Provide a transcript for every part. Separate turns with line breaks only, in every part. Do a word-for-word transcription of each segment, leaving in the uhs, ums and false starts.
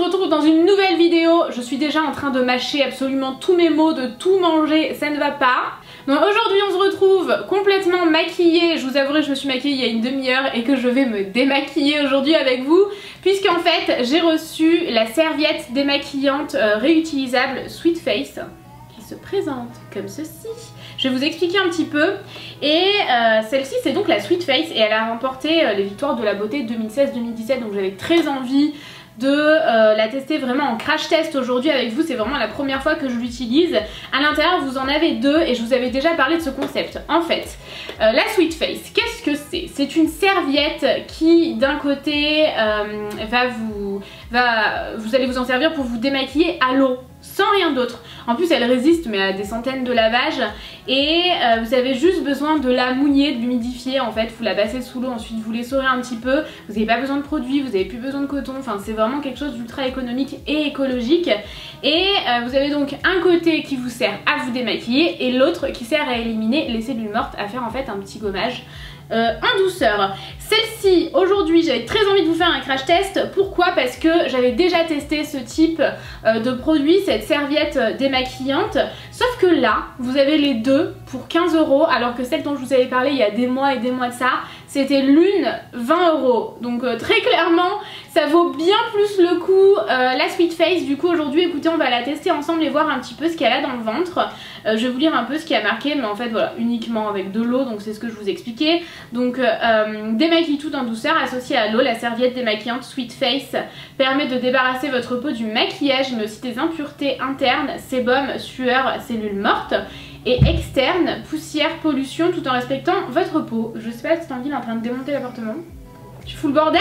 retrouve dans une nouvelle vidéo. Je suis déjà en train de mâcher absolument tous mes mots, de tout manger, ça ne va pas. Donc aujourd'hui on se retrouve complètement maquillée. Je vous avouerai que je me suis maquillée il y a une demi-heure et que je vais me démaquiller aujourd'hui avec vous, puisqu'en fait j'ai reçu la serviette démaquillante euh, réutilisable Sweet Face qui se présente comme ceci. Je vais vous expliquer un petit peu. Et euh, celle-ci c'est donc la Sweet Face et elle a remporté euh, les victoires de la beauté deux mille seize deux mille dix-sept, donc j'avais très envie de euh, la tester vraiment en crash test aujourd'hui avec vous. C'est vraiment la première fois que je l'utilise. À l'intérieur vous en avez deux et je vous avais déjà parlé de ce concept. En fait euh, la Sweet Face, qu'est-ce que c'est? C'est une serviette qui d'un côté euh, va vous va vous allez vous en servir pour vous démaquiller à l'eau, sans rien d'autre. En plus elle résiste mais à des centaines de lavages et euh, vous avez juste besoin de la mouiller, de l'humidifier en fait. Vous la passez sous l'eau, ensuite vous l'essorez un petit peu. Vous n'avez pas besoin de produits, vous n'avez plus besoin de coton. Enfin c'est vraiment quelque chose d'ultra économique et écologique. Et euh, vous avez donc un côté qui vous sert à vous démaquiller et l'autre qui sert à éliminer les cellules mortes, à faire en fait un petit gommage Euh, en douceur. Celle-ci, aujourd'hui j'avais très envie de vous faire un crash test. Pourquoi? Parce que j'avais déjà testé ce type euh, de produit, cette serviette démaquillante, sauf que là vous avez les deux pour quinze euros, alors que celle dont je vous avais parlé il y a des mois et des mois de ça, c'était l'une vingt euros. Donc euh, très clairement ça vaut bien plus le coup euh, la Sweet Face. Du coup aujourd'hui écoutez, on va la tester ensemble et voir un petit peu ce qu'elle a dans le ventre. euh, Je vais vous lire un peu ce qui a marqué, mais en fait voilà, uniquement avec de l'eau, donc c'est ce que je vous expliquais. Donc euh, démaquille tout en douceur, associé à l'eau. La serviette démaquillante Sweet Face permet de débarrasser votre peau du maquillage mais aussi des impuretés internes, sébum, sueur, cellules mortes, et externe, poussière, pollution, tout en respectant votre peau. Je sais pas si Tanguy est en train de démonter l'appartement. Tu fous le bordel?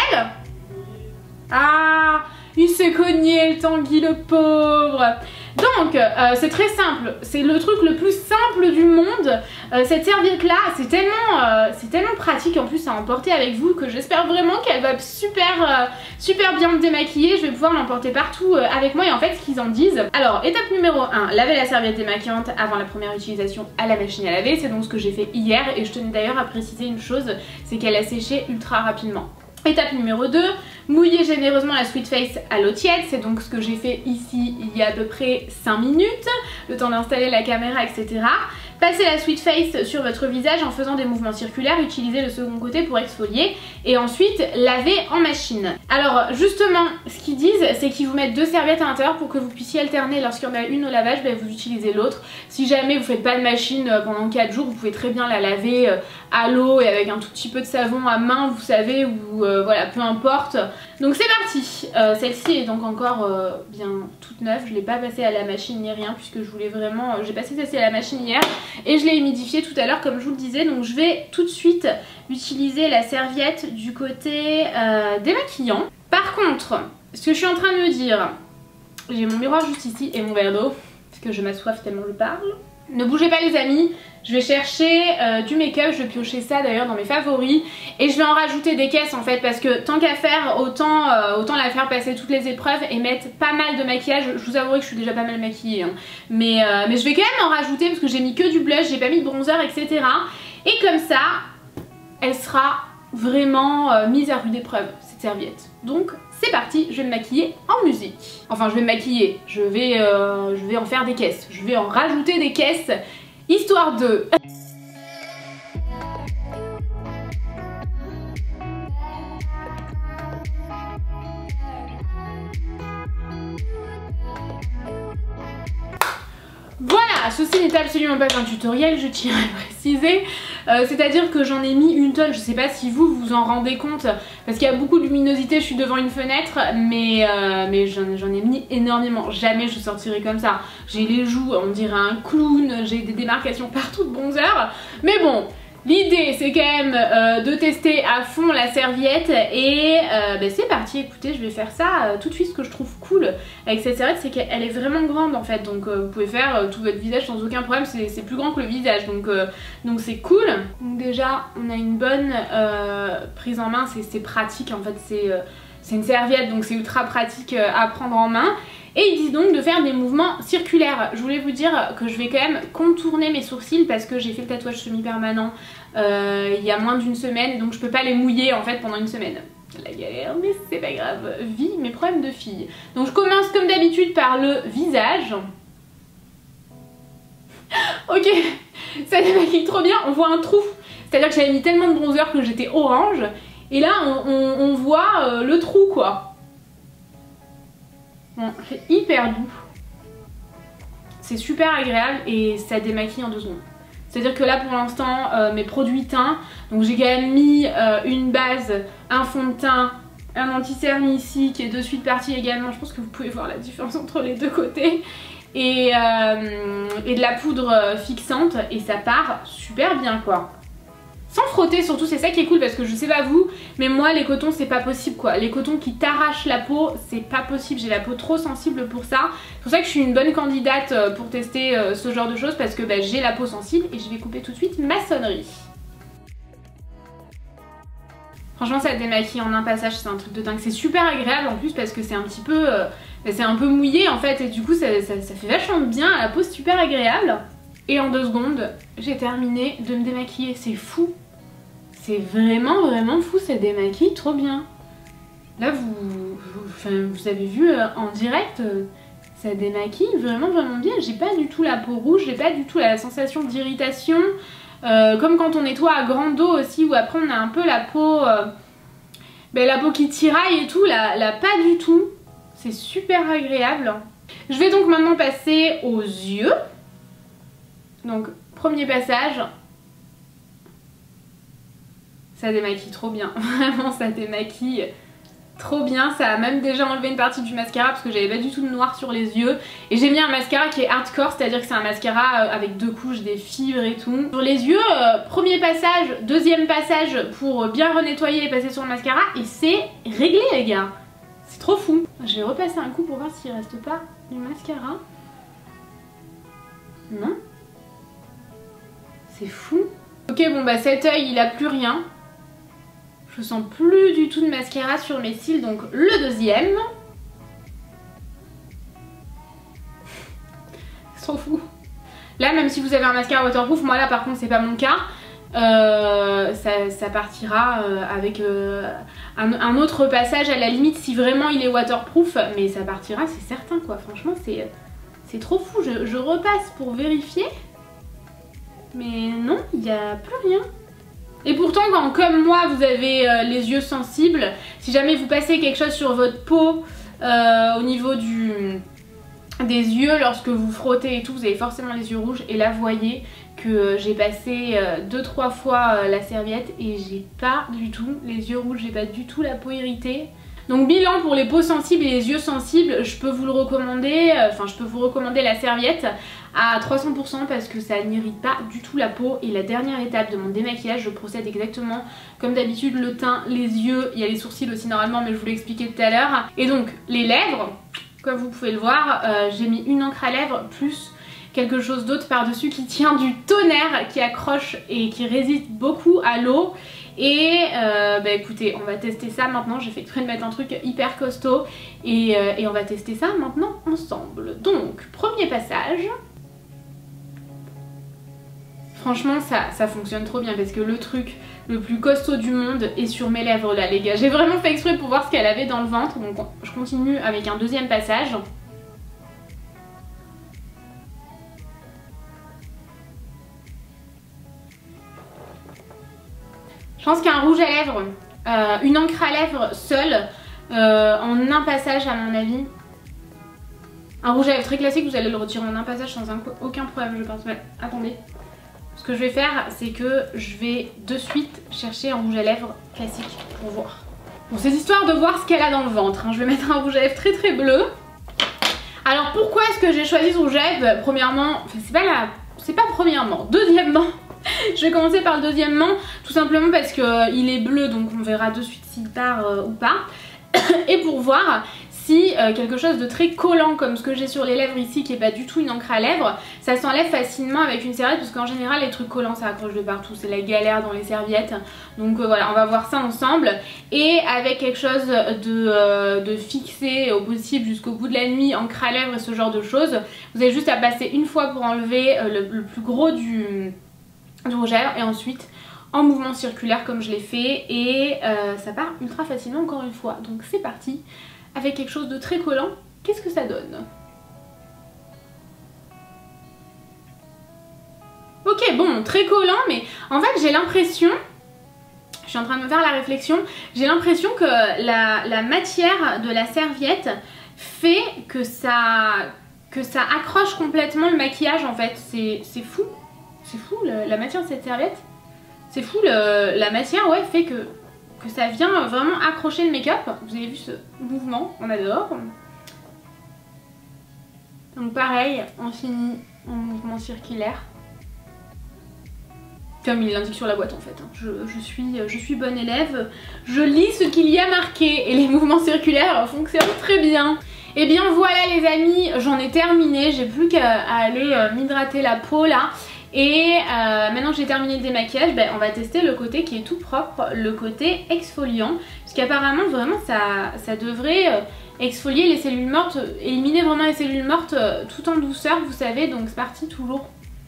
Ah, il s'est cogné le Tanguy, le pauvre. Donc euh, c'est très simple, c'est le truc le plus simple du monde. euh, Cette serviette là c'est tellement, euh, c'est tellement pratique en plus à emporter avec vous, que j'espère vraiment qu'elle va super, euh, super bien me démaquiller. Je vais pouvoir l'emporter partout euh, avec moi. Et en fait ce qu'ils en disent, alors étape numéro un, laver la serviette démaquillante avant la première utilisation à la machine à laver. C'est donc ce que j'ai fait hier et je tenais d'ailleurs à préciser une chose, c'est qu'elle a séché ultra rapidement. Étape numéro deux, mouiller généreusement la Sweet Face à l'eau tiède. C'est donc ce que j'ai fait ici il y a à peu près cinq minutes, le temps d'installer la caméra, et cetera. Passez la Sweet Face sur votre visage en faisant des mouvements circulaires, utilisez le second côté pour exfolier et ensuite laver en machine. Alors justement ce qu'ils disent c'est qu'ils vous mettent deux serviettes à l'intérieur pour que vous puissiez alterner. Lorsqu'il y en a une au lavage, ben, vous utilisez l'autre. Si jamais vous faites pas de machine pendant quatre jours, vous pouvez très bien la laver à l'eau et avec un tout petit peu de savon à main, vous savez, ou euh, voilà, peu importe. Donc c'est parti. euh, Celle-ci est donc encore euh, bien toute neuve, je l'ai pas passée à la machine ni rien puisque je voulais vraiment, euh, j'ai passé celle-ci à la machine hier et je l'ai humidifiée tout à l'heure comme je vous le disais. Donc je vais tout de suite utiliser la serviette du côté euh, démaquillant. Par contre, ce que je suis en train de me dire, j'ai mon miroir juste ici et mon verre d'eau parce que je m'assoiffe tellement je parle. Ne bougez pas les amis, je vais chercher euh, du make-up, je vais piocher ça d'ailleurs dans mes favoris et je vais en rajouter des caisses en fait, parce que tant qu'à faire autant, euh, autant la faire passer toutes les épreuves et mettre pas mal de maquillage. Je vous avouerai que je suis déjà pas mal maquillée hein. mais, euh, mais je vais quand même en rajouter parce que j'ai mis que du blush, j'ai pas mis de bronzer, etc. Et comme ça elle sera vraiment euh, mise à rude épreuve cette serviette. Donc c'est parti, je vais me maquiller en musique. Enfin je vais me maquiller, je vais, euh, je vais en faire des caisses, je vais en rajouter des caisses, histoire de... Voilà, ceci n'est absolument pas un tutoriel, je tiens à le préciser. Euh, C'est à dire que j'en ai mis une tonne, je sais pas si vous vous en rendez compte, parce qu'il y a beaucoup de luminosité, je suis devant une fenêtre, mais, euh, mais j'en ai mis énormément. Jamais je sortirai comme ça. J'ai les joues, on dirait un clown, j'ai des démarcations partout de bronzer, mais bon... L'idée c'est quand même euh, de tester à fond la serviette et euh, bah, c'est parti. Écoutez, je vais faire ça euh, tout de suite. Ce que je trouve cool avec cette serviette c'est qu'elle est vraiment grande en fait, donc euh, vous pouvez faire euh, tout votre visage sans aucun problème. C'est plus grand que le visage, donc euh, donc c'est cool. Donc déjà on a une bonne euh, prise en main, c'est pratique en fait, c'est euh, c'est une serviette donc c'est ultra pratique euh, à prendre en main. Et ils disent donc de faire des mouvements circulaires. Je voulais vous dire que je vais quand même contourner mes sourcils parce que j'ai fait le tatouage semi-permanent euh, il y a moins d'une semaine, donc je peux pas les mouiller en fait pendant une semaine. la galère, mais c'est pas grave, vie mes problèmes de fille. Donc je commence comme d'habitude par le visage. Ok, ça démaquille trop bien, on voit un trou, c'est-à-dire que j'avais mis tellement de bronzer que j'étais orange, et là on, on, on voit euh, le trou quoi. Bon, c'est hyper doux, c'est super agréable et ça démaquille en deux secondes. C'est-à-dire que là pour l'instant euh, mes produits teints, donc j'ai quand même mis euh, une base, un fond de teint, un anti-cerne ici qui est de suite parti également, je pense que vous pouvez voir la différence entre les deux côtés. Et, euh, et de la poudre fixante et ça part super bien quoi. Sans frotter surtout, c'est ça qui est cool parce que je sais pas vous, mais moi les cotons c'est pas possible quoi. Les cotons qui t'arrachent la peau, c'est pas possible, j'ai la peau trop sensible pour ça. C'est pour ça que je suis une bonne candidate pour tester ce genre de choses parce que bah, j'ai la peau sensible et je vais couper tout de suite ma sonnerie. Franchement ça démaquille en un passage, c'est un truc de dingue, c'est super agréable en plus parce que c'est un petit peu... Euh, c'est un peu mouillé en fait et du coup ça, ça, ça fait vachement bien à la peau, super agréable. Et en deux secondes, j'ai terminé de me démaquiller, c'est fou. C'est vraiment vraiment fou, ça démaquille trop bien. Là vous, vous, enfin, vous avez vu euh, en direct, euh, ça démaquille vraiment vraiment bien. J'ai pas du tout la peau rouge, j'ai pas du tout la sensation d'irritation. Euh, comme quand on nettoie à grande eau aussi où après on a un peu la peau, euh, ben, la peau qui tiraille et tout, là, là pas du tout. C'est super agréable. Je vais donc maintenant passer aux yeux. Donc premier passage. Ça démaquille trop bien. Vraiment ça démaquille trop bien. Ça a même déjà enlevé une partie du mascara parce que j'avais pas du tout de noir sur les yeux. Et j'ai mis un mascara qui est hardcore, c'est-à-dire que c'est un mascara avec deux couches, des fibres et tout. Sur les yeux, euh, premier passage, deuxième passage pour bien renettoyer et passer sur le mascara. Et c'est réglé les gars. C'est trop fou. Je vais repasser un coup pour voir s'il reste pas du mascara. Non. C'est fou. Ok bon bah cet œil il a plus rien. Je sens plus du tout de mascara sur mes cils donc le deuxième. C'est trop fou. Là même si vous avez un mascara waterproof, moi là par contre c'est pas mon cas. Euh, ça, ça partira euh, avec euh, un, un autre passage à la limite si vraiment il est waterproof, mais ça partira c'est certain quoi, franchement c'est c'est trop fou. Je, je repasse pour vérifier mais non il n'y a plus rien. Et pourtant quand comme moi vous avez euh, les yeux sensibles, si jamais vous passez quelque chose sur votre peau euh, au niveau du des yeux lorsque vous frottez et tout, vous avez forcément les yeux rouges et là vous voyez que j'ai passé deux trois fois la serviette et j'ai pas du tout les yeux rouges, j'ai pas du tout la peau irritée. Donc bilan pour les peaux sensibles et les yeux sensibles, je peux vous le recommander, enfin je peux vous recommander la serviette à trois cents pour cent parce que ça n'irrite pas du tout la peau. Et la dernière étape de mon démaquillage, je procède exactement comme d'habitude, le teint, les yeux, il y a les sourcils aussi normalement mais je vous l'ai expliqué tout à l'heure. Et donc les lèvres, comme vous pouvez le voir, euh, j'ai mis une encre à lèvres plus quelque chose d'autre par-dessus qui tient du tonnerre, qui accroche et qui résiste beaucoup à l'eau. Et euh, bah écoutez, on va tester ça maintenant. J'ai fait exprès de mettre un truc hyper costaud et, euh, et on va tester ça maintenant ensemble. Donc, premier passage. Franchement, ça, ça fonctionne trop bien parce que le truc le plus costaud du monde est sur mes lèvres là, les gars. J'ai vraiment fait exprès pour voir ce qu'elle avait dans le ventre. Donc, je continue avec un deuxième passage. Je pense qu'un rouge à lèvres, euh, une encre à lèvres seule, euh, en un passage à mon avis. Un rouge à lèvres très classique, vous allez le retirer en un passage sans un, aucun problème je pense. Ouais, attendez. Ce que je vais faire, c'est que je vais de suite chercher un rouge à lèvres classique pour voir. Bon, c'est histoire de voir ce qu'elle a dans le ventre. Hein. Je vais mettre un rouge à lèvres très très bleu. Alors pourquoi est-ce que j'ai choisi ce rouge à lèvres? Premièrement, enfin, c'est pas la... c'est pas premièrement. Deuxièmement, je vais commencer par le deuxièmement, tout simplement parce qu'il euh, est bleu, donc on verra de suite s'il part euh, ou pas. Et pour voir si euh, quelque chose de très collant comme ce que j'ai sur les lèvres ici, qui est pas du tout une encre à lèvres, ça s'enlève facilement avec une serviette, parce qu'en général les trucs collants ça accroche de partout, c'est la galère dans les serviettes. Donc euh, voilà, on va voir ça ensemble. Et avec quelque chose de, euh, de fixé au possible jusqu'au bout de la nuit, encre à lèvres et ce genre de choses, vous avez juste à passer une fois pour enlever euh, le, le plus gros du... du rouge à lèvres et ensuite en mouvement circulaire comme je l'ai fait et euh, ça part ultra facilement encore une fois. Donc c'est parti avec quelque chose de très collant. Qu'est-ce que ça donne? Ok, bon, très collant, mais en fait j'ai l'impression, je suis en train de me faire la réflexion, j'ai l'impression que la, la matière de la serviette fait que ça, que ça accroche complètement le maquillage en fait. C'est fou, c'est fou le, la matière de cette serviette. C'est fou, le, la matière ouais fait que, que ça vient vraiment accrocher le make-up. Vous avez vu ce mouvement, on adore. Donc pareil, on finit en mouvement circulaire. Comme il l'indique sur la boîte en fait. Je, je, suis, je suis bonne élève, je lis ce qu'il y a marqué et les mouvements circulaires fonctionnent très bien. Et bien voilà les amis, j'en ai terminé, j'ai plus qu'à aller euh, m'hydrater la peau là. Et euh, maintenant que j'ai terminé le démaquillage, ben, on va tester le côté qui est tout propre, le côté exfoliant. Parce qu'apparemment vraiment ça, ça devrait euh, exfolier les cellules mortes, éliminer vraiment les cellules mortes euh, tout en douceur, vous savez, donc c'est parti toujours.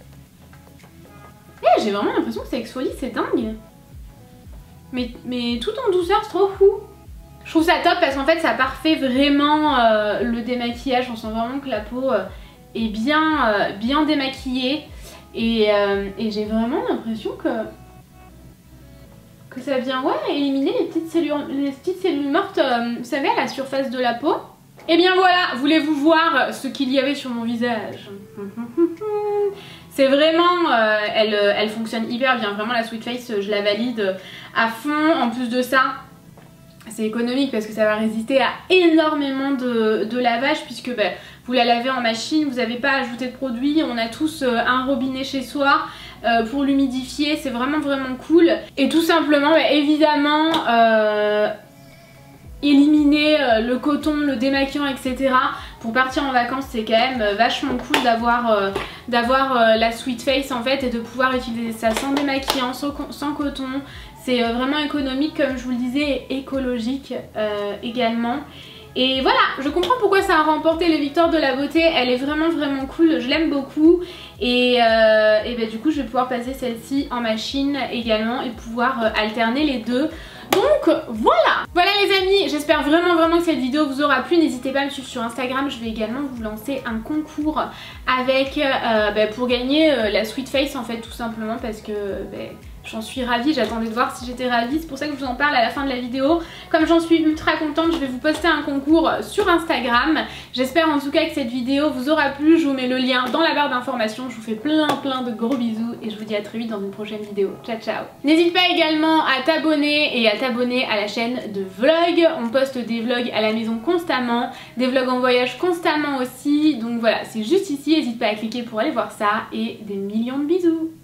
Eh, j'ai vraiment l'impression que ça exfolie, c'est dingue. Mais, mais tout en douceur, c'est trop fou. Je trouve ça top parce qu'en fait ça parfait vraiment euh, le démaquillage. On sent vraiment que la peau euh, est bien, euh, bien démaquillée. Et, euh, et j'ai vraiment l'impression que, que ça vient ouais, éliminer les petites cellules, les petites cellules mortes, euh, vous savez, à la surface de la peau. Et bien voilà, voulez-vous voir ce qu'il y avait sur mon visage? C'est vraiment, euh, elle, elle fonctionne hyper bien, vraiment la Sweet Face, je la valide à fond. En plus de ça, c'est économique parce que ça va résister à énormément de, de lavage puisque ben, vous la lavez en machine, vous n'avez pas à ajouter de produits, on a tous euh, un robinet chez soi euh, pour l'humidifier, c'est vraiment vraiment cool. Et tout simplement, ben, évidemment, euh, éliminer euh, le coton, le démaquillant, et cetera. Pour partir en vacances, c'est quand même euh, vachement cool d'avoir euh, d'avoir euh, la Sweet Face en fait et de pouvoir utiliser ça sans démaquillant, sans, sans coton. C'est euh, vraiment économique comme je vous le disais et écologique euh, également. Et voilà, je comprends pourquoi ça a remporté les victoires de la beauté, elle est vraiment vraiment cool, je l'aime beaucoup. Et, euh, et ben, du coup je vais pouvoir passer celle-ci en machine également et pouvoir euh, alterner les deux. Donc voilà. Voilà les amis, j'espère vraiment vraiment que cette vidéo vous aura plu. N'hésitez pas à me suivre sur Instagram, je vais également vous lancer un concours avec euh, bah, pour gagner euh, la Sweet Face en fait tout simplement parce que bah, j'en suis ravie, j'attendais de voir si j'étais ravie, c'est pour ça que je vous en parle à la fin de la vidéo. Comme j'en suis ultra contente, je vais vous poster un concours sur Instagram. J'espère en tout cas que cette vidéo vous aura plu, je vous mets le lien dans la barre d'informations. Je vous fais plein plein de gros bisous et je vous dis à très vite dans une prochaine vidéo. Ciao ciao. N'hésite pas également à t'abonner et à t'abonner à la chaîne de vlog. On poste des vlogs à la maison constamment, des vlogs en voyage constamment aussi. Donc voilà, c'est juste ici, n'hésite pas à cliquer pour aller voir ça et des millions de bisous.